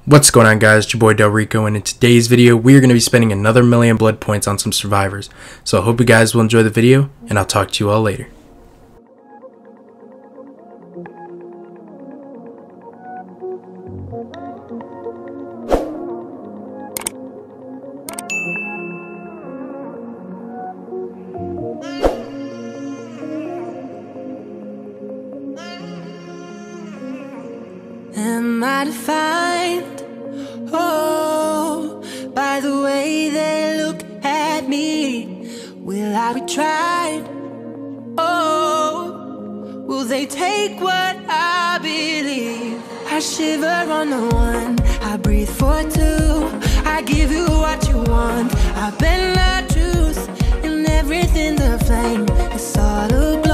What's going on, guys? It's your boy Del Rico, and in today's video we are going to be spending another million blood points on some survivors. So I hope you guys will enjoy the video, and I'll talk to you all later. Am I defined? Oh, by the way they look at me. Will I be tried? Oh, will they take what I believe? I shiver on the one, I breathe for two. I give you what you want, I bend the truth, and everything the flame. It's all a